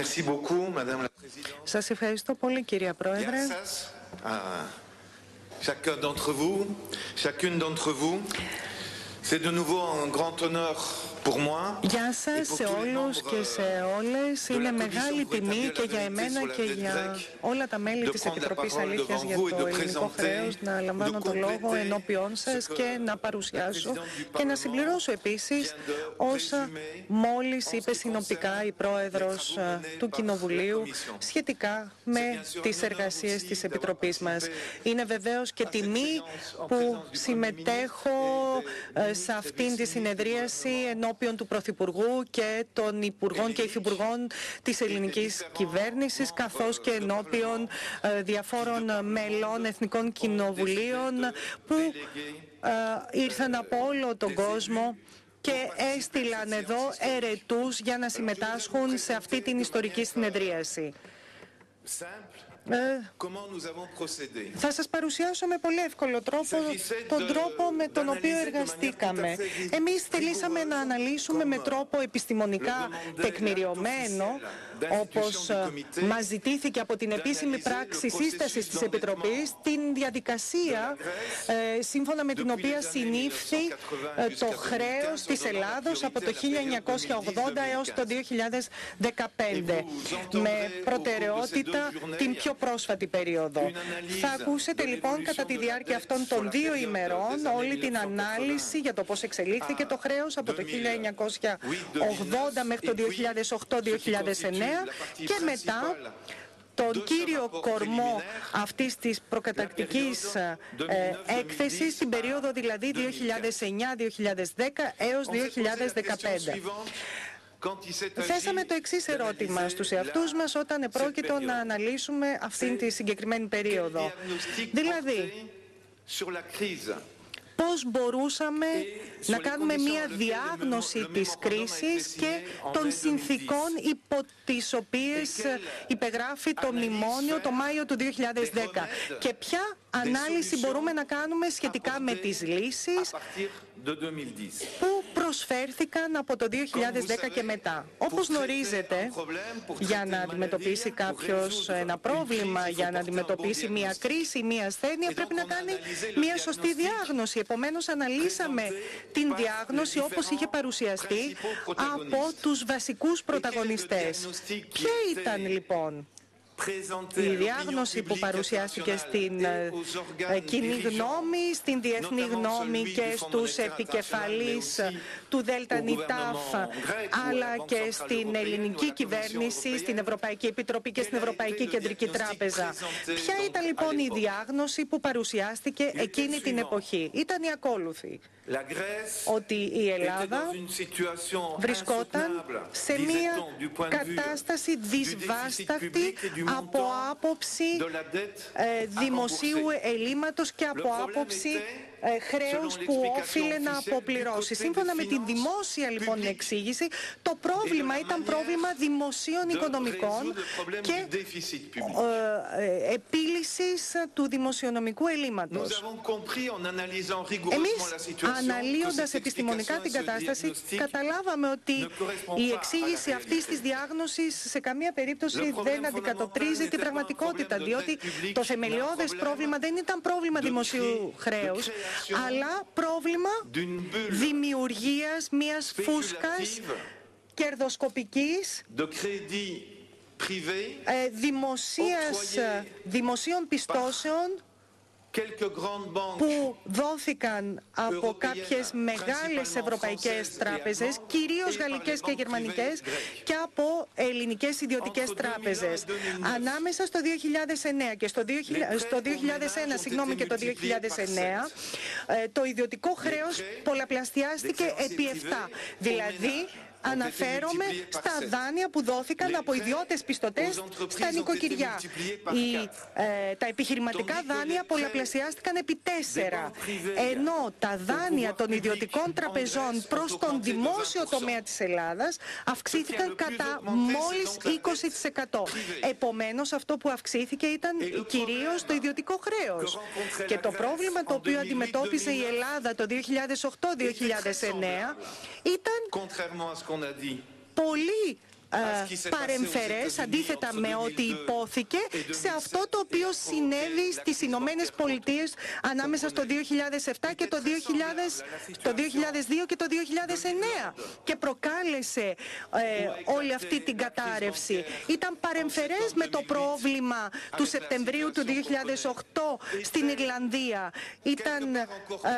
Merci beaucoup, Madame la Présidente. Σας ευχαριστώ πολύ, κυρία Πρόεδρε. Chacun d'entre vous, chacune d'entre vous, c'est de nouveau un grand honneur pour moi. Γεια σας σε όλους και σε όλες. Είναι μεγάλη τιμή και για εμένα και για όλα τα μέλη της Επιτροπής Αλήθειας για το ελληνικό χρέος να λαμβάνω το λόγο ενώπιόν σας και να παρουσιάσω και να συμπληρώσω επίσης όσα μόλις είπε συνοπτικά η Πρόεδρος του Κοινοβουλίου σχετικά με τις εργασίες της Επιτροπής μας. Είναι βεβαίως και τιμή που συμμετέχω σε αυτήν τη συνεδρίαση ενώπιον του Πρωθυπουργού και των Υπουργών και Υφυπουργών της ελληνικής κυβέρνησης, καθώς και ενώπιον διαφόρων μελών εθνικών κοινοβουλίων που ήρθαν από όλο τον κόσμο και έστειλαν εδώ ερετούς για να συμμετάσχουν σε αυτή την ιστορική συνεδρίαση. Θα σας παρουσιάσω με πολύ εύκολο τρόπο τον τρόπο με τον οποίο εργαστήκαμε. Εμείς θελήσαμε να αναλύσουμε με τρόπο επιστημονικά τεκμηριωμένο, όπως μας ζητήθηκε από την επίσημη πράξη σύστασης της Επιτροπής, την διαδικασία σύμφωνα με την οποία συνήφθη το χρέος της Ελλάδος από το 1980 έως το 2015, με προτεραιότητα την πιο πρόσφατη περίοδο. Θα ακούσετε λοιπόν κατά τη διάρκεια αυτών των 2 ημερών όλη την ανάλυση για το πώς εξελίχθηκε το χρέος από το 1980 μέχρι το 2008-2009 και μετά τον κύριο κορμό αυτής της προκαταρκτικής έκθεσης, την περίοδο δηλαδή 2009-2010 έως 2015. Θέσαμε το εξής ερώτημα στους εαυτούς μας όταν επρόκειτο να αναλύσουμε αυτήν τη συγκεκριμένη περίοδο. Δηλαδή, πώς μπορούσαμε να κάνουμε μία διάγνωση της κρίσης και των συνθήκων υπό τις οποίες υπεγράφει το μνημόνιο το Μάιο του 2010 και ποια ανάλυση μπορούμε να κάνουμε σχετικά με τις λύσεις που προσφέρθηκαν από το 2010 και μετά. Όπως γνωρίζετε, για να αντιμετωπίσει κάποιος ένα πρόβλημα, για να αντιμετωπίσει μία κρίση, μία ασθένεια, πρέπει να κάνει μία σωστή διάγνωση. Επομένως, αναλύσαμε την διάγνωση όπως είχε παρουσιαστεί από τους βασικούς πρωταγωνιστές. Ποια ήταν λοιπόν η διάγνωση που παρουσιάστηκε στην κοινή γνώμη, στην διεθνή γνώμη και στους επικεφαλείς του ΔΕΛΤΑ-ΝΙΤΑΦ, αλλά και στην ελληνική κυβέρνηση, στην Ευρωπαϊκή Επιτροπή και στην Ευρωπαϊκή Κεντρική Τράπεζα. Ποια ήταν λοιπόν η διάγνωση που παρουσιάστηκε εκείνη την εποχή? Ήταν η ακόλουθη: ότι η Ελλάδα βρισκόταν σε μια κατάσταση δυσβάσταχτη από άποψη δημοσίου ελλείμματος και από άποψη χρέους που όφιλε να αποπληρώσει. Σύμφωνα με την δημόσια λοιπόν εξήγηση, το πρόβλημα ήταν πρόβλημα δημοσίων οικονομικών και επίλυσης του δημοσιονομικού ελλείμματος. Εμείς, αναλύοντας επιστημονικά την κατάσταση, καταλάβαμε ότι η εξήγηση αυτής της διάγνωσης σε καμία περίπτωση δεν αντικατοπτρίζει την πραγματικότητα, διότι το θεμελιώδες πρόβλημα δεν ήταν πρόβλημα δημοσίου χρέους, αλλά πρόβλημα δημιουργίας μιας φούσκας κερδοσκοπικής δημοσίων πιστώσεων που δόθηκαν από κάποιες μεγάλες ευρωπαϊκές τράπεζες, κυρίως γαλλικές και γερμανικές, και από ελληνικές ιδιωτικές τράπεζες. Ανάμεσα στο 2009 και στο 2001 και το 2009, το ιδιωτικό χρέος πολλαπλασιάστηκε επί 7. Δηλαδή, αναφέρομαι στα δάνεια που δόθηκαν από ιδιώτες πιστωτές στα νοικοκυριά. Τα επιχειρηματικά δάνεια πολλαπλασιάστηκαν επί 4, ενώ τα δάνεια των ιδιωτικών τραπεζών προς τον δημόσιο τομέα της Ελλάδας αυξήθηκαν κατά μόλις 20%. Επομένως, αυτό που αυξήθηκε ήταν κυρίως το ιδιωτικό χρέος. Και το πρόβλημα το οποίο αντιμετώπιζε η Ελλάδα το 2008-2009 ήταν πολύ παρεμφερές, αντίθετα με ό,τι υπόθηκε, σε αυτό το οποίο συνέβη στις Ηνωμένες Πολιτείες ανάμεσα στο 2007 και το 2002 και το 2009 και προκάλεσε όλη αυτή την κατάρρευση. Ήταν παρεμφερές με το πρόβλημα του Σεπτεμβρίου του 2008 στην Ιρλανδία. Ήταν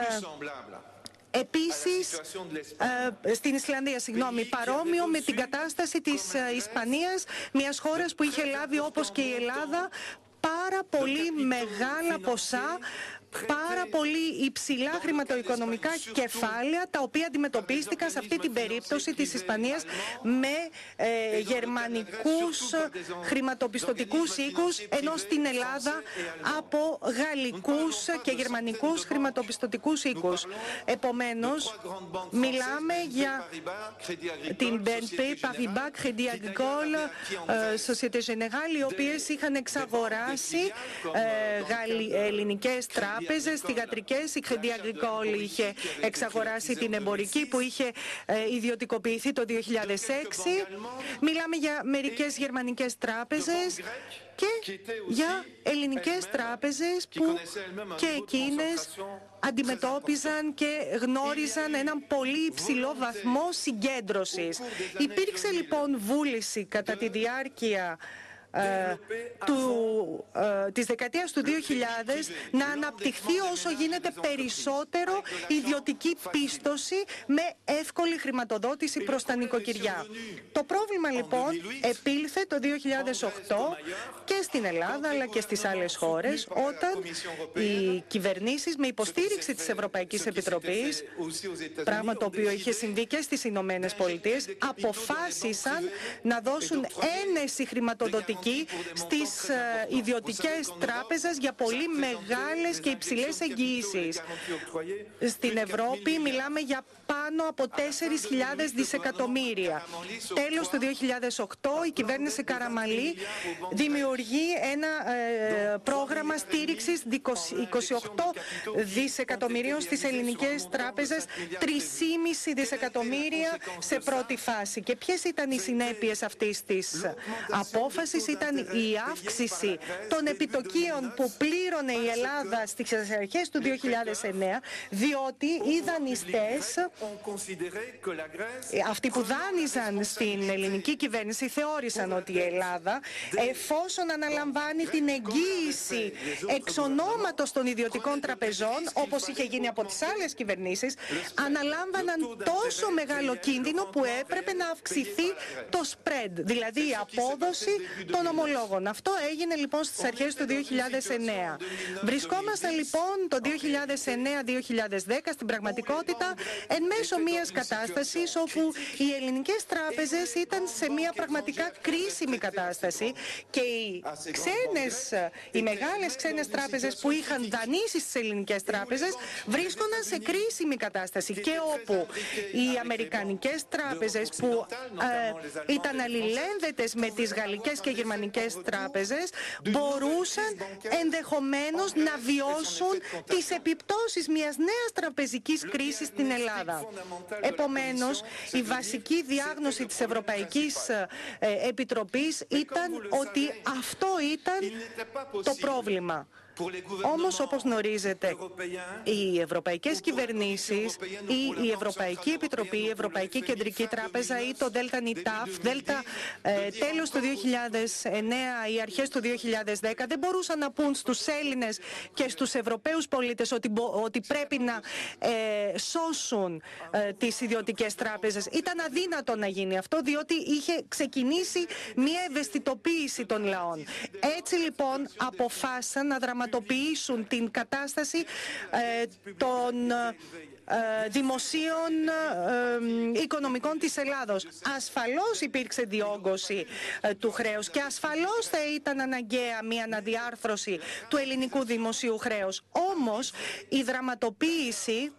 επίσης στην Ισλανδία, παρόμοιο με την κατάσταση της Ισπανίας, μιας χώρας που είχε λάβει, όπως και η Ελλάδα, πάρα πολύ μεγάλα ποσά, πάρα πολύ υψηλά χρηματοοικονομικά κεφάλαια, τα οποία αντιμετωπίστηκαν σε αυτή την περίπτωση της Ισπανίας με γερμανικούς χρηματοπιστωτικούς οίκους, ενώ στην Ελλάδα από γαλλικούς και γερμανικούς χρηματοπιστωτικούς οίκους. Επομένως, μιλάμε για την BNP Paribas, Crédit Agricole, Société Générale, οι οποίες είχαν εξαγοράσει ελληνικές τράπεζες, θυγατρικές. Η Crédit Agricole είχε εξαγοράσει την εμπορική που είχε ιδιωτικοποιηθεί το 2006. Μιλάμε για μερικές γερμανικές τράπεζες και για ελληνικές τράπεζες που και εκείνες αντιμετώπιζαν και γνώριζαν έναν πολύ υψηλό βαθμό συγκέντρωσης. Υπήρξε λοιπόν βούληση κατά τη διάρκεια της δεκαετίας του 2000 να αναπτυχθεί όσο γίνεται περισσότερο ιδιωτική πίστοση με εύκολη χρηματοδότηση προς τα νοικοκυριά. Το πρόβλημα λοιπόν επήλθε το 2008 και στην Ελλάδα αλλά και στις άλλες χώρες, όταν οι κυβερνήσεις με υποστήριξη της Ευρωπαϊκής Επιτροπής, πράγμα το οποίο είχε συμβεί και στις Ηνωμένες Πολιτείες, αποφάσισαν να δώσουν ένεση χρηματοδοτική στις ιδιωτικές τράπεζες για πολύ μεγάλες και υψηλές εγγυήσεις. Στην Ευρώπη μιλάμε για πάνω από 4.000 δισεκατομμύρια. Τέλος του 2008 η κυβέρνηση Καραμαλή δημιουργεί ένα πρόγραμμα στήριξης 28 δισεκατομμυρίων στις ελληνικές τράπεζες, 3,5 δισεκατομμύρια σε πρώτη φάση. Και ποιες ήταν οι συνέπειες αυτής της απόφασης? Ήταν η αύξηση των επιτοκίων που πλήρωνε η Ελλάδα στις αρχές του 2009, διότι οι δανειστές, αυτοί που δάνειζαν στην ελληνική κυβέρνηση, θεώρησαν ότι η Ελλάδα, εφόσον αναλαμβάνει την εγγύηση εξ ονόματος των ιδιωτικών τραπεζών, όπως είχε γίνει από τις άλλες κυβερνήσεις, αναλάμβαναν τόσο μεγάλο κίνδυνο που έπρεπε να αυξηθεί το spread, δηλαδή η απόδοση των ομολόγων. Αυτό έγινε λοιπόν στις αρχές του 2009. Βρισκόμασταν λοιπόν το 2009-2010 στην πραγματικότητα εν μέσω μιας κατάστασης όπου οι ελληνικές τράπεζες ήταν σε μια πραγματικά κρίσιμη κατάσταση και οι μεγάλες ξένες τράπεζες που είχαν δανείσει στις ελληνικές τράπεζες βρίσκονταν σε κρίσιμη κατάσταση, και όπου οι αμερικανικές τράπεζες που ήταν αλληλένδετες με τις γαλλικές και γερμανικές τράπεζες μπορούσαν ενδεχομένως να βιώσουν τις επιπτώσεις μιας νέας τραπεζικής κρίσης στην Ελλάδα. Επομένως, η βασική διάγνωση της Ευρωπαϊκής Επιτροπής ήταν ότι αυτό ήταν το πρόβλημα. Όμως, όπως γνωρίζετε, οι ευρωπαϊκές κυβερνήσεις ή η Ευρωπαϊκή Επιτροπή, η Ευρωπαϊκή Κεντρική Τράπεζα ή το ΔΕΛΤΑ-ΝΙΤΑΦ, τέλος του 2009 ή αρχές του 2010, δεν μπορούσαν να πούν στους Έλληνες και στους Ευρωπαίους πολίτες ότι πρέπει να σώσουν τις ιδιωτικές τράπεζες. Ήταν αδύνατο να γίνει αυτό, διότι είχε ξεκινήσει μια ευαισθητοποίηση των λαών. Έτσι λοιπόν αποφάσισαν να δραματοποιήσουν την κατάσταση των δημοσίων οικονομικών της Ελλάδος. Ασφαλώς υπήρξε διόγκωση του χρέους και ασφαλώς θα ήταν αναγκαία μια αναδιάρθρωση του ελληνικού δημοσίου χρέους. Όμως η δραματοποίηση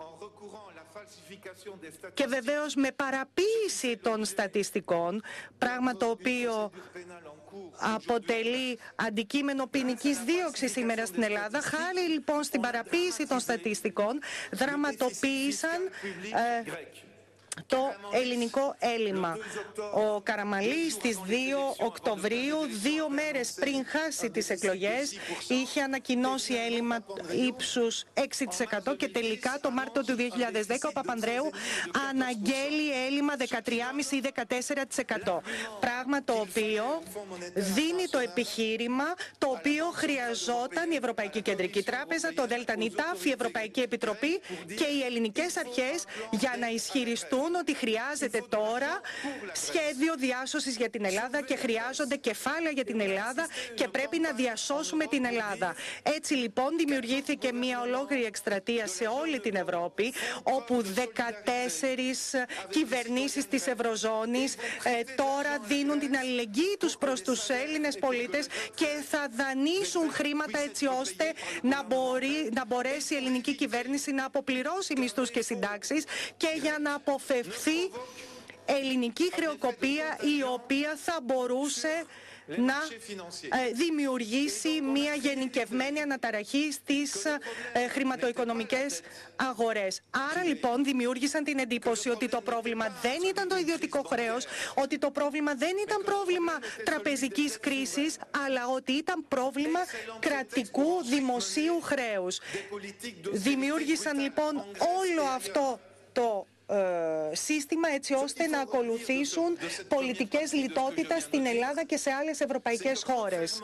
και βεβαίως με παραποίηση των στατιστικών, πράγμα το οποίο αποτελεί αντικείμενο ποινικής δίωξης σήμερα στην Ελλάδα, χάρη λοιπόν στην παραποίηση των στατιστικών, δραματοποίησαν το ελληνικό έλλειμμα. Ο Καραμανλής στις 2 Οκτωβρίου, 2 μέρες πριν χάσει τις εκλογές, είχε ανακοινώσει έλλειμμα ύψους 6% και τελικά το Μάρτιο του 2010 ο Παπανδρέου αναγγέλει έλλειμμα 13,5% ή 14%. Πράγμα το οποίο δίνει το επιχείρημα το οποίο χρειαζόταν η Ευρωπαϊκή Κεντρική Τράπεζα, το ΔΝΤ, η Ευρωπαϊκή Επιτροπή και οι ελληνικές αρχές για να ισχυριστούν ότι χρειάζεται τώρα σχέδιο διάσωσης για την Ελλάδα και χρειάζονται κεφάλαια για την Ελλάδα και πρέπει να διασώσουμε την Ελλάδα. Έτσι λοιπόν δημιουργήθηκε μια ολόκληρη εκστρατεία σε όλη την Ευρώπη, όπου 14 κυβερνήσεις της Ευρωζώνης τώρα δίνουν την αλληλεγγύη τους προς τους Έλληνες πολίτες και θα δανείσουν χρήματα έτσι ώστε να μπορέσει η ελληνική κυβέρνηση να αποπληρώσει μισθούς και συντάξεις και για να αποφευθεί ελληνική χρεοκοπία η οποία θα μπορούσε να δημιουργήσει μια γενικευμένη αναταραχή στις χρηματοοικονομικές αγορές. Άρα λοιπόν δημιούργησαν την εντύπωση ότι το πρόβλημα δεν ήταν το ιδιωτικό χρέος, ότι το πρόβλημα δεν ήταν πρόβλημα τραπεζικής κρίσης, αλλά ότι ήταν πρόβλημα κρατικού δημοσίου χρέους. Δημιούργησαν λοιπόν όλο αυτό το σύστημα έτσι ώστε να ακολουθήσουν πολιτικές λιτότητας στην Ελλάδα και σε άλλες ευρωπαϊκές χώρες.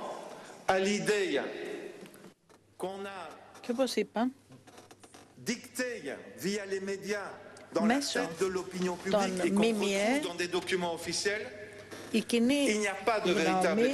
Και όπως είπα, μέσω των ΜΜΕ η κοινή γνώμη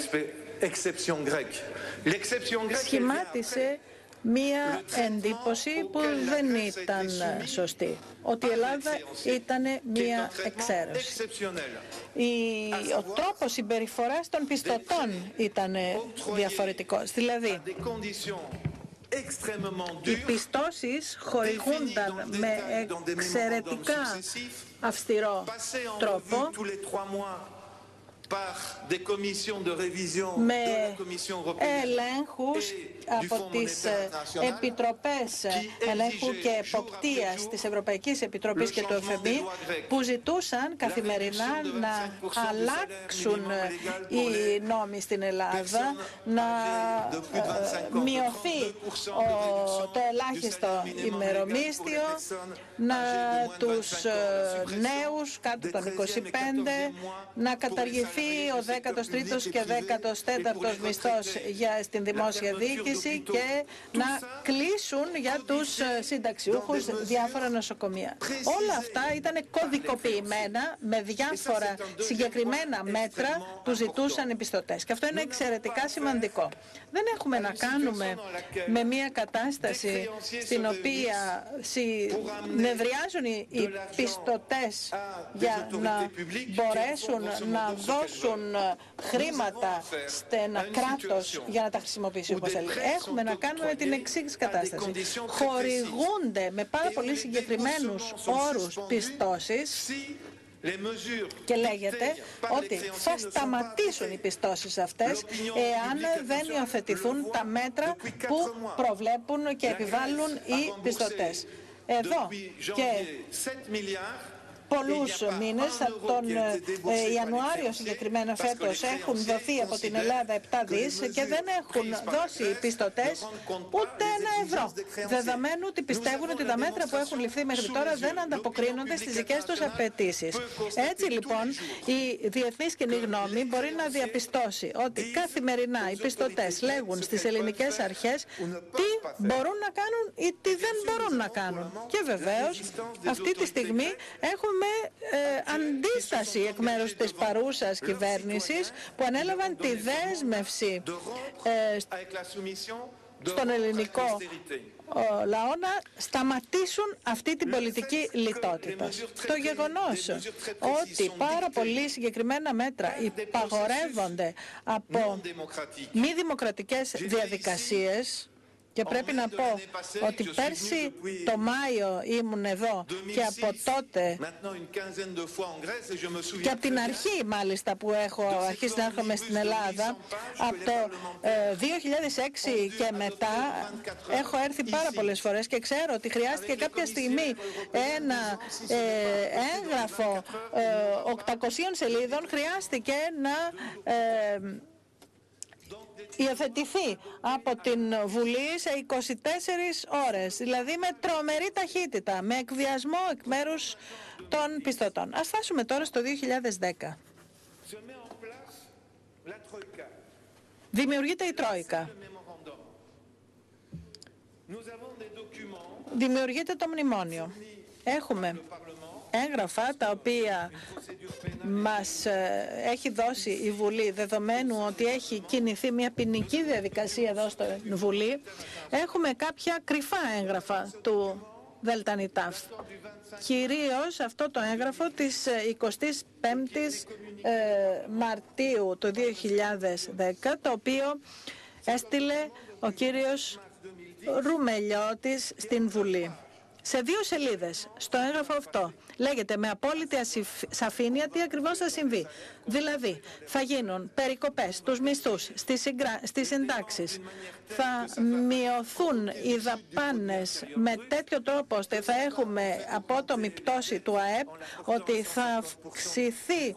σχημάτισε μία εντύπωση που δεν ήταν σωστή. Ότι η Ελλάδα ήταν μία εξαίρεση. Ο τρόπος συμπεριφοράς των πιστωτών ήταν διαφορετικός. Δηλαδή, οι πιστώσεις χορηγούνταν με εξαιρετικά αυστηρό τρόπο, με ελέγχους από τις επιτροπές ελέγχου και εποπτείας της Ευρωπαϊκής Επιτροπής και του ΕΦΜΗ, που ζητούσαν καθημερινά να αλλάξουν οι νόμοι στην Ελλάδα, να μειωθεί το ελάχιστο ημερομίσθιο, να τους νέους κάτω των 25 να καταργηθεί ο 13ος και 14ος μισθός στην δημόσια διοίκηση και να κλείσουν για τους συνταξιούχους διάφορα νοσοκομεία. Όλα αυτά ήταν κωδικοποιημένα με διάφορα συγκεκριμένα μέτρα που ζητούσαν οι πιστωτές. Και αυτό είναι εξαιρετικά σημαντικό. Δεν έχουμε να κάνουμε με μια κατάσταση στην οποία συνεδριάζουν οι πιστωτές για να μπορέσουν να δώσουν χρήματα σε ένα κράτος για να τα χρησιμοποιήσει όπως θέλει. Έχουμε να κάνουμε με την εξής κατάσταση. Χορηγούνται με πάρα πολύ συγκεκριμένους όρους πιστώσεις και λέγεται ότι θα σταματήσουν οι πιστώσεις αυτές εάν δεν υιοθετηθούν τα μέτρα που προβλέπουν και επιβάλλουν οι πιστωτές. Εδώ και πολλούς μήνες, από τον Ιανουάριο συγκεκριμένα φέτος, έχουν δοθεί από την Ελλάδα 7 δις και δεν έχουν δώσει οι πιστωτές ούτε €1. Δεδομένου ότι πιστεύουν ότι τα μέτρα που έχουν ληφθεί μέχρι τώρα δεν ανταποκρίνονται στις δικές τους απαιτήσεις. Έτσι λοιπόν η διεθνής κοινή γνώμη μπορεί να διαπιστώσει ότι καθημερινά οι πιστωτές λέγουν στις ελληνικές αρχές τι μπορούν να κάνουν ή τι δεν μπορούν να κάνουν. Και βεβαίως αυτή τη στιγμή έχουμε αντίσταση εκ μέρους της παρούσας κυβέρνησης που ανέλαβαν τη δέσμευση στον ελληνικό λαό να σταματήσουν αυτή την πολιτική λιτότητα. Το γεγονός ότι πάρα πολύ συγκεκριμένα μέτρα υπαγορεύονται από μη δημοκρατικές διαδικασίες Και πρέπει να πω ότι πέρσι το Μάιο ήμουν εδώ και από τότε και από την αρχή μάλιστα που έχω αρχίσει να έρχομαι στην Ελλάδα, από το 2006 και μετά έχω έρθει πάρα πολλές φορές και ξέρω ότι χρειάστηκε κάποια στιγμή ένα έγγραφο 800 σελίδων χρειάστηκε να υιοθετηθεί από την Βουλή σε 24 ώρες, δηλαδή με τρομερή ταχύτητα, με εκβιασμό εκ μέρους των πιστωτών. Ας φτάσουμε τώρα στο 2010. Δημιουργείται η Τρόικα. Δημιουργείται το μνημόνιο. Έχουμε έγγραφα τα οποία μας έχει δώσει η Βουλή, δεδομένου ότι έχει κινηθεί μια ποινική διαδικασία εδώ στο Βουλή. Έχουμε κάποια κρυφά έγγραφα του ΔΝΤ. Κυρίως αυτό το έγγραφο της 25ης Μαρτίου του 2010, το οποίο έστειλε ο κύριος Ρουμελιώτης στην Βουλή. Σε 2 σελίδες στο έγγραφο αυτό λέγεται με απόλυτη σαφήνεια τι ακριβώς θα συμβεί. Δηλαδή, θα γίνουν περικοπές στους μισθούς, στις συντάξεις, θα μειωθούν οι δαπάνες με τέτοιο τρόπο ώστε θα έχουμε απότομη πτώση του ΑΕΠ, ότι θα αυξηθεί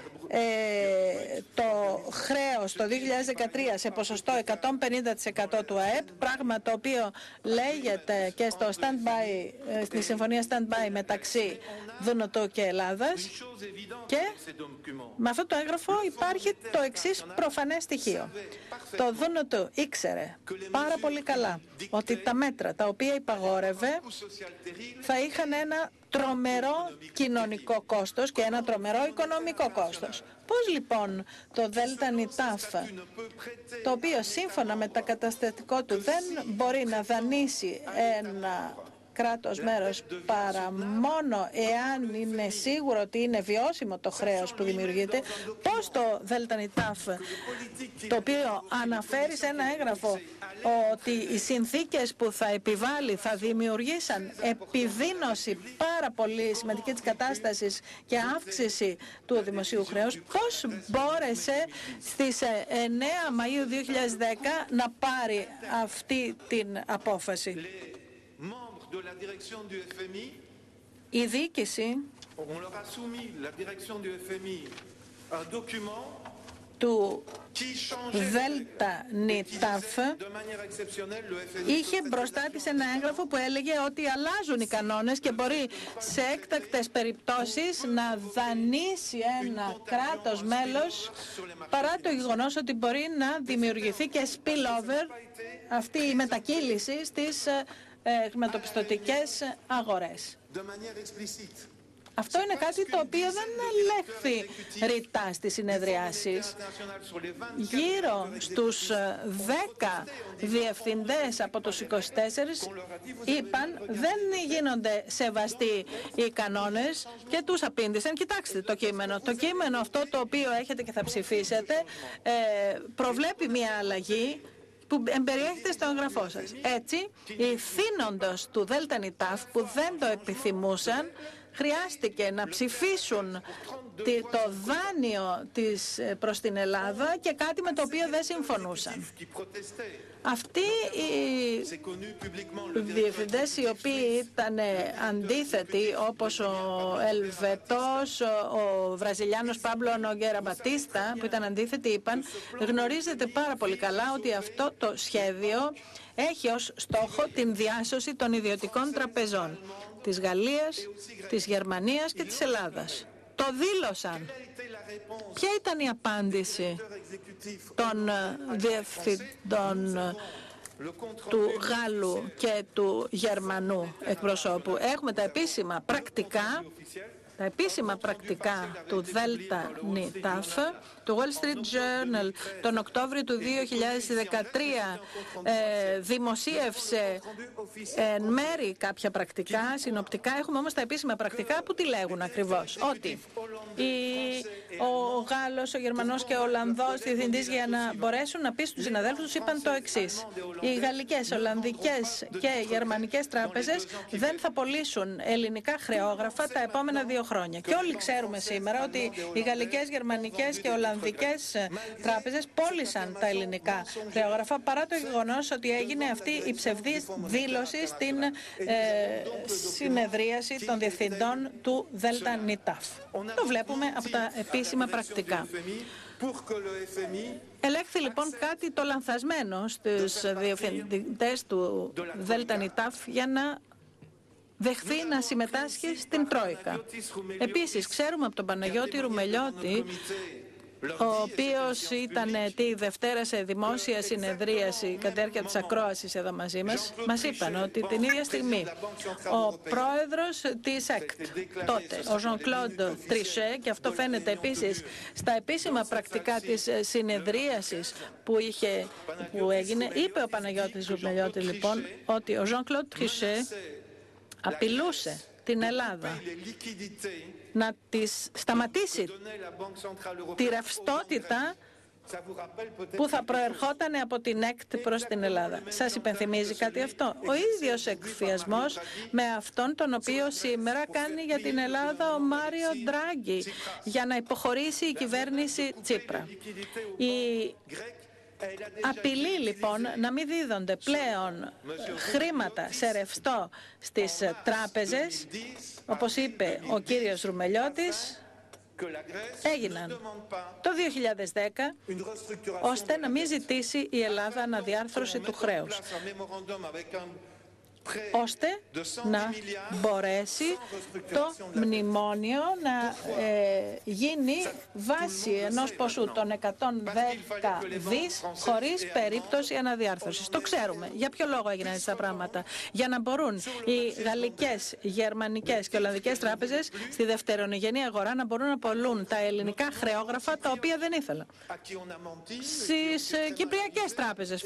το χρέος το 2013 σε ποσοστό 150% του ΑΕΠ, πράγμα το οποίο λέγεται και στο stand-by, στη συμφωνία stand-by μεταξύ Δουνουτού και Ελλάδας. Και με αυτό το έγγραφο υπάρχει το εξής προφανές στοιχείο. Το Δουνουτού ήξερε πάρα πολύ καλά ότι τα μέτρα τα οποία υπαγόρευε θα είχαν ένα τρομερό κοινωνικό κόστος και ένα τρομερό οικονομικό κόστος. Πώς λοιπόν το ΔΝΤ, το οποίο σύμφωνα με τα καταστατικό του δεν μπορεί να δανείσει ένα κράτος μέρος παρά μόνο εάν είναι σίγουρο ότι είναι βιώσιμο το χρέος που δημιουργείται, πώς το ΔΝΤ, το οποίο αναφέρει σε ένα έγγραφο ότι οι συνθήκες που θα επιβάλλει θα δημιουργήσαν επιδείνωση πάρα πολύ σημαντική της κατάστασης και αύξηση του δημοσίου χρέους, πώς μπόρεσε στις 9 Μαΐου 2010 να πάρει αυτή την απόφαση. Η διοίκηση του ΔΝΤ είχε μπροστά της ένα έγγραφο που έλεγε ότι αλλάζουν οι κανόνες και μπορεί σε έκτακτες περιπτώσεις να δανείσει ένα κράτος μέλος, παρά το γεγονός ότι μπορεί να δημιουργηθεί και spillover, αυτή η μετακύληση στις χρηματοπιστωτικές αγορές. Αυτό είναι κάτι το οποίο δεν ελέγχθη ρητά στις συνεδριάσεις. Γύρω στους 10 διευθυντές από τους 24 είπαν δεν γίνονται σεβαστοί οι κανόνες και τους απήντησαν. Κοιτάξτε το κείμενο. Το κείμενο αυτό το οποίο έχετε και θα ψηφίσετε προβλέπει μια αλλαγή που εμπεριέχεται στο εγγραφό σας. Έτσι, οι θύνοντες του ΔΝΤ που δεν το επιθυμούσαν χρειάστηκε να ψηφίσουν το δάνειο προς την Ελλάδα και κάτι με το οποίο δεν συμφωνούσαν. Αυτοί οι διευθυντές οι οποίοι ήταν αντίθετοι, όπως ο Ελβετός, ο Βραζιλιάνος Πάμπλο Νογκέρα Μπατίστα, που ήταν αντίθετοι, είπαν γνωρίζετε πάρα πολύ καλά ότι αυτό το σχέδιο έχει ως στόχο την διάσωση των ιδιωτικών τραπεζών της Γαλλίας, της Γερμανίας και της Ελλάδας. Το δήλωσαν. Ποια ήταν η απάντηση των διευθυντών του Γάλλου και του Γερμανού εκπροσώπου? Έχουμε τα επίσημα πρακτικά τα επίσημα πρακτικά του Δέλτα Νιτάφ. Το Wall Street Journal τον Οκτώβριο του 2013 δημοσίευσε εν μέρη κάποια πρακτικά, συνοπτικά. Έχουμε όμως τα επίσημα πρακτικά που τι λέγουν ακριβώς. Ότι ο Γάλλος, ο Γερμανός και ο Ολλανδός διευθυντής, για να μπορέσουν να πείσουν τους συναδέλφους τους, είπαν το εξής: οι γαλλικές, ολλανδικές και γερμανικές τράπεζες δεν θα πωλήσουν ελληνικά χρεόγραφα τα επόμενα 2 χρόνια. Και όλοι ξέρουμε σήμερα ότι οι γαλλικές, γερμανικές και ολλανδικές τράπεζες πώλησαν τα ελληνικά χρεόγραφα, παρά το γεγονός ότι έγινε αυτή η ψευδής δήλωση στην συνεδρίαση των διευθυντών του Δέλτα Νιτάφ. Το βλέπουμε από τα επίσημα πρακτικά. Ελέγχθη λοιπόν κάτι το λανθασμένο στους διευθυντές του Δέλτα Νιτάφ για να δεχθεί να συμμετάσχει στην Τρόικα. Επίσης, ξέρουμε από τον Παναγιώτη Ρουμελιώτη, ο οποίος ήταν τη Δευτέρα σε δημόσια συνεδρίαση κατά τη διάρκεια της ακρόασης εδώ μαζί μας είπαν ότι την ίδια στιγμή ο πρόεδρος της ΕΚΤ τότε, ο Jean-Claude Trichet, και αυτό φαίνεται επίσης στα επίσημα πρακτικά της συνεδρίασης που έγινε, είπε ο Παναγιώτης Ρουμελιώτης λοιπόν ότι ο Jean-Claude Trichet απειλούσε την Ελλάδα να της σταματήσει τη ρευστότητα που θα προερχόταν από την ΕΚΤ προς την Ελλάδα. Σας υπενθυμίζει κάτι αυτό? Ο ίδιος εκφιασμός με αυτόν τον οποίο σήμερα κάνει για την Ελλάδα ο Μάριο Ντράγκη για να υποχωρήσει η κυβέρνηση Τσίπρα. Η απειλή λοιπόν να μην δίδονται πλέον χρήματα σε ρευστό στις τράπεζες, όπως είπε ο κύριος Ρουμελιώτης, έγιναν το 2010 ώστε να μην ζητήσει η Ελλάδα αναδιάρθρωση του χρέους, ώστε να μπορέσει το μνημόνιο να γίνει βάση ενός ποσού των 110 δις χωρίς περίπτωση αναδιάρθρωσης. Το ξέρουμε. Για ποιο λόγο έγιναν έτσι τα πράγματα? Για να μπορούν οι γαλλικές, γερμανικές και ολλανδικές τράπεζες στη δευτερογενή αγορά να μπορούν να πωλούν τα ελληνικά χρεόγραφα τα οποία δεν ήθελαν. Στις κυπριακές τράπεζες,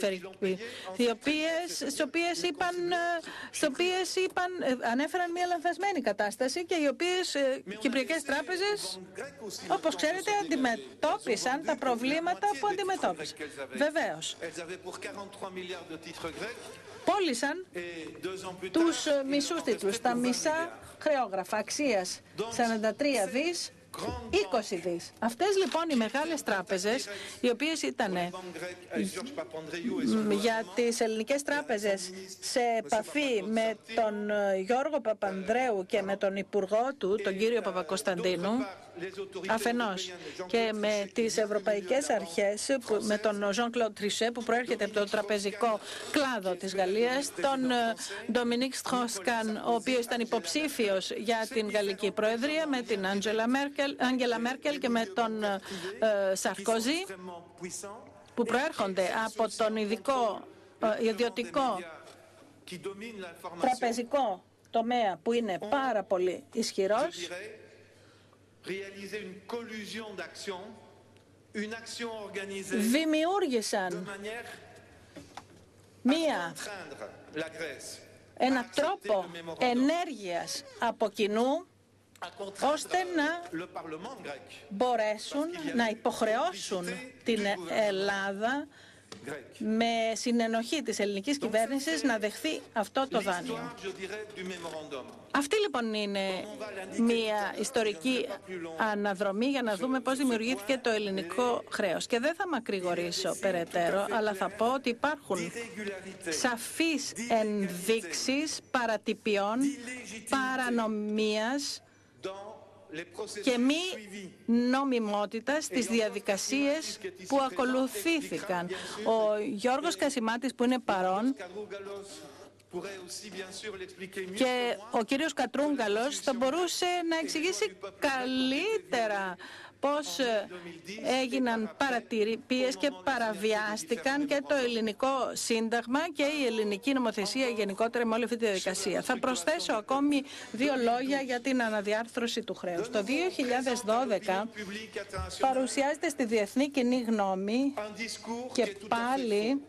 στις οποίες ανέφεραν μια λανθασμένη κατάσταση και οι οποίες κυπριακές τράπεζες, όπως ξέρετε, αντιμετώπισαν τα προβλήματα που αντιμετώπισαν. Βεβαίως, πώλησαν τους μισούς τίτλους, τα μισά χρεόγραφα αξίας 43 δις, 20 δις. Αυτές λοιπόν οι μεγάλες τράπεζες, οι οποίες ήταν για τις ελληνικές τράπεζες σε επαφή με τον Γιώργο Παπανδρέου και με τον υπουργό του, τον κύριο Παπακοσταντίνου, αφενός, και με τις ευρωπαϊκές αρχές, με τον Jean-Claude Trichet που προέρχεται από το τραπεζικό κλάδο της Γαλλίας, τον Ντομινίκ Στρόσκαν, ο οποίος ήταν υποψήφιος για την Γαλλική Προεδρία, με την Άγγελα Μέρκελ και με τον Σαρκόζη, που προέρχονται από τον ιδιωτικό τραπεζικό τομέα που είναι πάρα πολύ ισχυρός. Δημιούργησαν ένα τρόπο ενέργειας από κοινού ώστε να μπορέσουν να υποχρεώσουν την Ελλάδα με συνενοχή της ελληνικής κυβέρνησης να δεχθεί αυτό το δάνειο. Αυτή λοιπόν είναι μια ιστορική αναδρομή για να δούμε πώς δημιουργήθηκε το ελληνικό χρέος. Και δεν θα μακρηγορήσω περαιτέρω, αλλά θα πω ότι υπάρχουν σαφείς ενδείξεις παρατυπιών, παρανομίας και μη νομιμότητα στις διαδικασίες που ακολουθήθηκαν. Ο Γιώργος Κασιμάτης, που είναι παρόν, Και ο κύριος Κατρούγκαλος θα μπορούσε να εξηγήσει καλύτερα πώς έγιναν παρατυπίες και παραβιάστηκαν και το ελληνικό σύνταγμα και η ελληνική νομοθεσία γενικότερα με όλη αυτή τη διαδικασία. Θα προσθέσω ακόμη 2 λόγια για την αναδιάρθρωση του χρέους. Το 2012 παρουσιάζεται στη διεθνή κοινή γνώμη και πάλι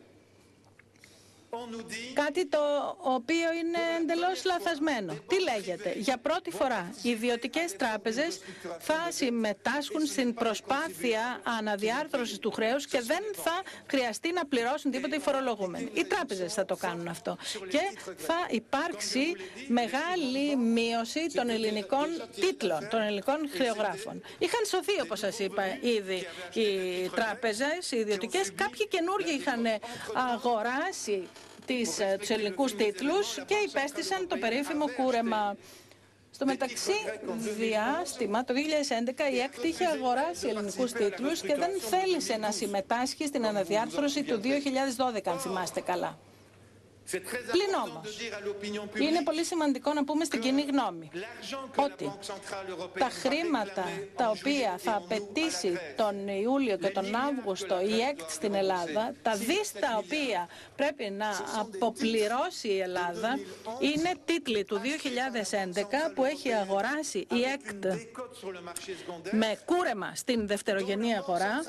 κάτι το οποίο είναι εντελώς λαθασμένο. Τι λέγεται? Για πρώτη φορά οι ιδιωτικές τράπεζες θα συμμετάσχουν στην προσπάθεια αναδιάρθρωσης του χρέους και δεν θα χρειαστεί να πληρώσουν τίποτα οι φορολογούμενοι. Οι τράπεζες θα το κάνουν αυτό. Και θα υπάρξει μεγάλη μείωση των ελληνικών τίτλων, των ελληνικών χρεογράφων. Είχαν σωθεί, όπως σας είπα, ήδη οι τράπεζες, οι ιδιωτικές. Κάποιοι καινούργοι είχαν αγοράσει τους ελληνικούς τίτλους και υπέστησαν το περίφημο κούρεμα. Στο μεταξύ διάστημα, το 2011, η ΕΚΤ είχε αγοράσει ελληνικούς τίτλους και δεν θέλησε να συμμετάσχει στην αναδιάρθρωση του 2012, αν θυμάστε καλά. Πλην όμως, είναι πολύ σημαντικό να πούμε στην κοινή γνώμη ότι τα χρήματα τα οποία θα απαιτήσει τον Ιούλιο και τον Αύγουστο η ΕΚΤ στην Ελλάδα, τα δις τα οποία πρέπει να αποπληρώσει η Ελλάδα, είναι τίτλοι του 2011 που έχει αγοράσει η ΕΚΤ με κούρεμα στην δευτερογενή αγορά,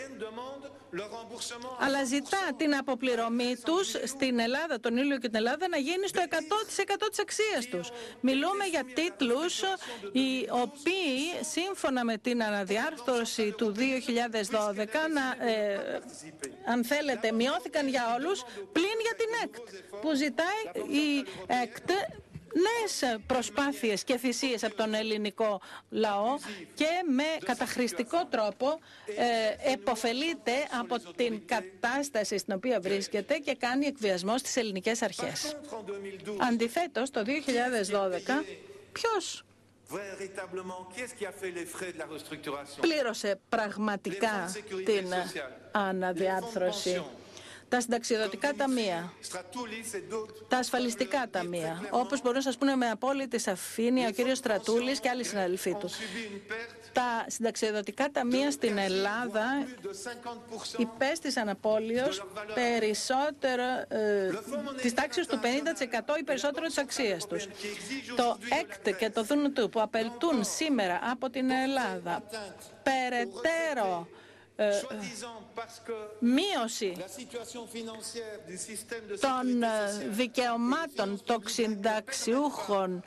αλλά ζητά την αποπληρωμή τους στην Ελλάδα, τον Ιούλιο και την Ελλάδα, να γίνει στο 100% της αξίας τους. Μιλούμε για τίτλους οι οποίοι, σύμφωνα με την αναδιάρθρωση του 2012, αν θέλετε, μειώθηκαν για όλους, πλην για την ΕΚΤ, που ζητάει η ΕΚΤ νέες προσπάθειες και θυσίες από τον ελληνικό λαό και με καταχρηστικό τρόπο επωφελείται από την κατάσταση στην οποία βρίσκεται και κάνει εκβιασμό στις ελληνικές αρχές. Αντιθέτως, το 2012, ποιος πλήρωσε πραγματικά την αναδιάρθρωση? Τα συνταξιοδοτικά ταμεία, τα ασφαλιστικά ταμεία, όπως μπορούν να σας πούνε με απόλυτη σαφήνεια ο κύριος Στρατούλης και άλλοι συναδελφοί του. Τα συνταξιοδοτικά ταμεία στην Ελλάδα υπέστησαν απώλειος περισσότερο της τάξης του 50% ή περισσότερο της αξίας τους. Το ΕΚΤ και το ΔΝΤ που απαιτούν σήμερα από την Ελλάδα περαιτέρω μείωση των δικαιωμάτων των συνταξιούχων,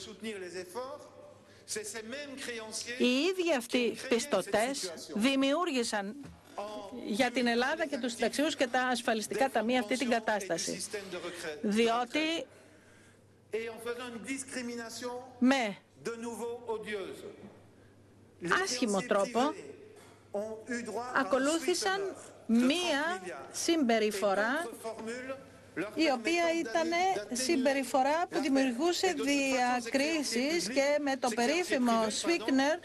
οι ίδιοι αυτοί πιστωτές δημιούργησαν για την Ελλάδα και τους συνταξιούχους και τα ασφαλιστικά ταμεία αυτή την κατάσταση. Διότι με άσχημο τρόπο ακολούθησαν μία συμπεριφορά η οποία ήταν συμπεριφορά που δημιουργούσε διακρίσεις και με το περίφημο Σφίκνερ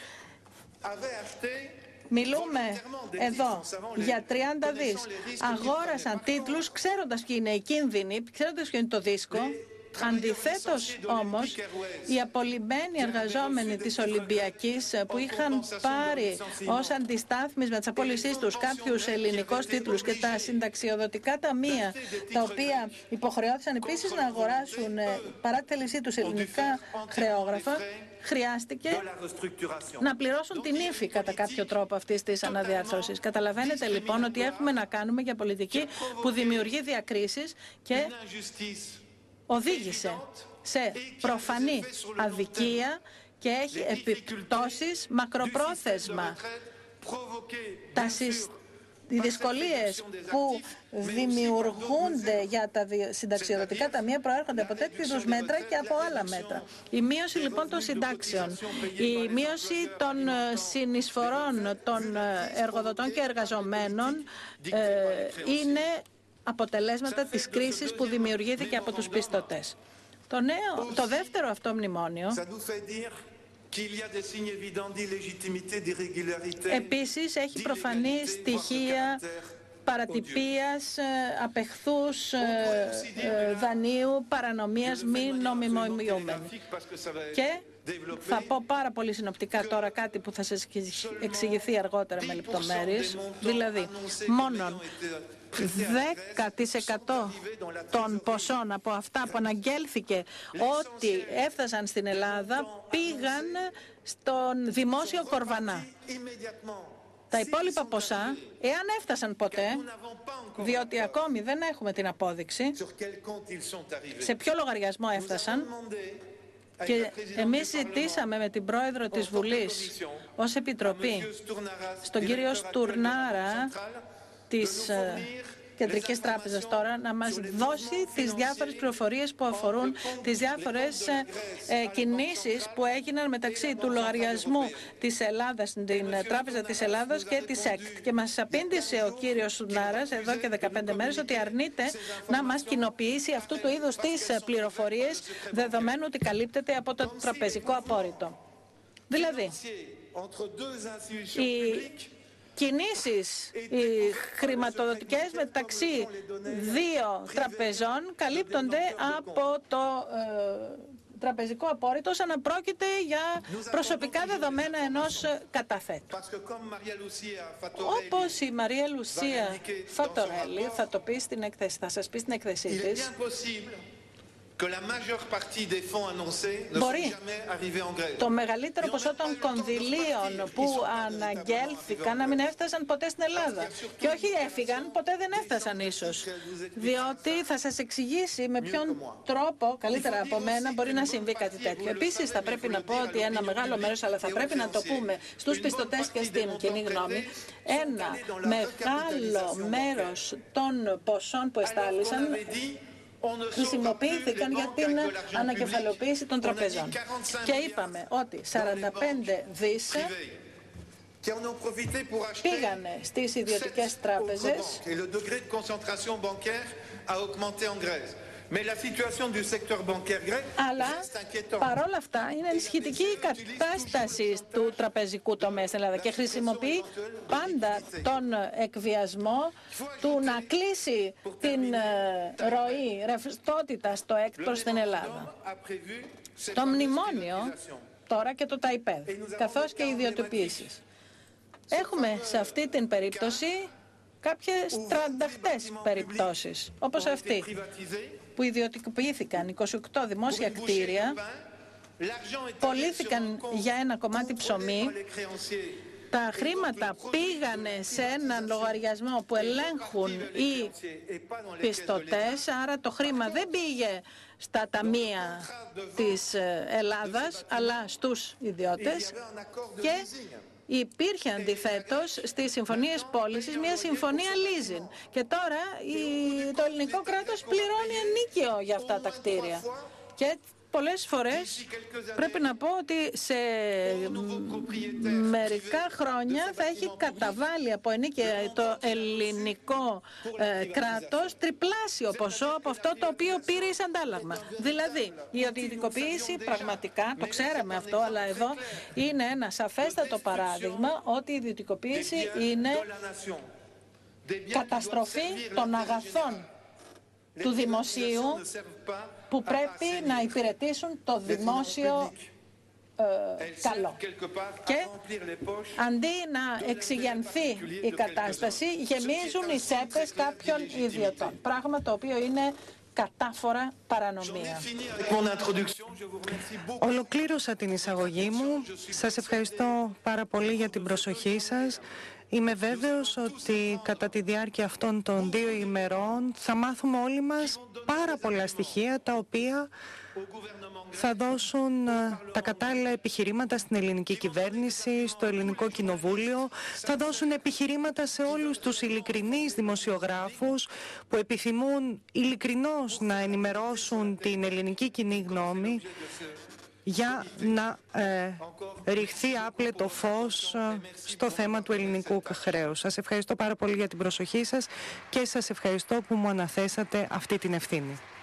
μιλούμε εδώ για 30 δις. Αγόρασαν τίτλους ξέροντας ποιοι είναι οι κίνδυνοι, ξέροντας ποιο είναι το δίσκο. Αντιθέτως όμως, οι απολυμμένοι εργαζόμενοι της Ολυμπιακής που είχαν πάρει ως αντιστάθμισμα της απόλυσής τους κάποιους ελληνικούς τίτλους και τα συνταξιοδοτικά ταμεία, τα οποία υποχρεώθησαν επίσης να αγοράσουν παρά τη θέλησή τους ελληνικά χρεόγραφα, χρειάστηκε να πληρώσουν την ύφη κατά κάποιο τρόπο αυτής της αναδιάρθρωσης. Καταλαβαίνετε λοιπόν ότι έχουμε να κάνουμε για πολιτική που δημιουργεί διακρίσεις και οδήγησε σε προφανή αδικία και έχει επιπτώσεις μακροπρόθεσμα. Οι δυσκολίες που δημιουργούνται για τα συνταξιοδοτικά ταμεία προέρχονται από τέτοιου είδους μέτρα και από άλλα μέτρα. Η μείωση λοιπόν των συντάξεων, η μείωση των συνεισφορών των εργοδοτών και εργαζομένων είναι αποτελέσματα της κρίσης που δημιουργήθηκε από τους πιστωτές. Το δεύτερο αυτό μνημόνιο επίσης έχει προφανή στοιχεία παρατυπίας, απεχθούς δανείου, παρανομίας μη νομιμοποιούμενη. Και θα πω πάρα πολύ συνοπτικά τώρα κάτι που θα σας εξηγηθεί αργότερα με λεπτομέρειες. Δηλαδή, μόνον 10% των ποσών από αυτά που αναγγέλθηκε ότι έφτασαν στην Ελλάδα πήγαν στον δημόσιο κορβανά. Τα υπόλοιπα ποσά, εάν έφτασαν ποτέ, διότι ακόμη δεν έχουμε την απόδειξη σε ποιο λογαριασμό έφτασαν, και εμείς ζητήσαμε με την πρόεδρο της Βουλής ως Επιτροπή στον κύριο Στουρνάρα της Κεντρικής Τράπεζας τώρα να μας δώσει τις διάφορες πληροφορίες που αφορούν τις διάφορες κινήσεις που έγιναν μεταξύ του λογαριασμού της Ελλάδας, την Τράπεζα της Ελλάδας και της ΕΚΤ. Και μας απήντησε ο κύριος Στουρνάρας εδώ και 15 μέρες ότι αρνείται να μας κοινοποιήσει αυτού του είδους τις πληροφορίες, δεδομένου ότι καλύπτεται από το τραπεζικό απόρριτο. Δηλαδή, κινήσεις οι χρηματοδοτικές μεταξύ δύο τραπεζών καλύπτονται από το τραπεζικό απόρριτο σαν να πρόκειται για προσωπικά δεδομένα ενός καταθέτου. Όπως η Μαρία Λουσία Φατορέλη θα σας πει στην έκθεσή της, μπορεί το μεγαλύτερο ποσό των κονδυλίων που αναγγέλθηκαν να μην έφτασαν ποτέ στην Ελλάδα. Και όχι έφυγαν, ποτέ δεν έφτασαν ίσως. Διότι θα σας εξηγήσει με ποιον τρόπο, καλύτερα από μένα, μπορεί να συμβεί κάτι τέτοιο. Επίσης θα πρέπει να πω ότι ένα μεγάλο μέρος, αλλά θα πρέπει να το πούμε στους πιστωτές και στην κοινή γνώμη, ένα μεγάλο μέρος των ποσών που εστάλησαν χρησιμοποιήθηκαν για την ανακεφαλαιοποίηση των τραπεζών. Και είπαμε ότι 45 δις πήγανε στις ιδιωτικές τράπεζες, αλλά παρόλα αυτά είναι ενισχυτική η κατάσταση του τραπεζικού τομέα στην Ελλάδα και χρησιμοποιεί πάντα τον εκβιασμό του να κλείσει την ροή ρευστότητα στο ΕΚΤ προς την Ελλάδα. Το μνημόνιο τώρα και το ΤΑΙΠΕΔ, καθώς και οι ιδιωτικοποιήσεις. Έχουμε σε αυτή την περίπτωση κάποιες τρανταχτές περιπτώσεις, όπως αυτή που ιδιωτικοποιήθηκαν 28 δημόσια κτίρια, πωλήθηκαν για ένα κομμάτι ψωμί, τα χρήματα πήγανε σε έναν λογαριασμό που ελέγχουν οι πιστωτές, άρα το χρήμα δεν πήγε στα ταμεία της Ελλάδας, αλλά στους ιδιώτες, και υπήρχε αντιθέτως στις συμφωνίες πώλησης μια συμφωνία leasing. Και τώρα το ελληνικό κράτος πληρώνει ενίκιο για αυτά τα κτίρια. Και πολλές φορές πρέπει να πω ότι σε μερικά χρόνια θα έχει καταβάλει από ενίκεια το ελληνικό κράτος τριπλάσιο ποσό από αυτό το οποίο πήρε εις αντάλλαγμα. Δηλαδή, η ιδιωτικοποίηση πραγματικά, το ξέραμε αυτό, αλλά εδώ είναι ένα σαφέστατο παράδειγμα ότι η ιδιωτικοποίηση είναι καταστροφή των αγαθών του δημοσίου που πρέπει να υπηρετήσουν το δημόσιο καλό. Και αντί να εξηγιανθεί η κατάσταση, γεμίζουν οι τσέπες κάποιων ιδιωτών. Πράγμα το οποίο είναι κατάφορα παρανομία. Ολοκλήρωσα την εισαγωγή μου. Σας ευχαριστώ πάρα πολύ για την προσοχή σας. Είμαι βέβαιος ότι κατά τη διάρκεια αυτών των 2 ημερών θα μάθουμε όλοι μας πάρα πολλά στοιχεία τα οποία θα δώσουν τα κατάλληλα επιχειρήματα στην ελληνική κυβέρνηση, στο ελληνικό κοινοβούλιο, θα δώσουν επιχειρήματα σε όλους τους ειλικρινείς δημοσιογράφους που επιθυμούν ειλικρινώς να ενημερώσουν την ελληνική κοινή γνώμη για να ρηχθεί άπλετο φως στο θέμα του ελληνικού χρέους. Σας ευχαριστώ πάρα πολύ για την προσοχή σας και σας ευχαριστώ που μου αναθέσατε αυτή την ευθύνη.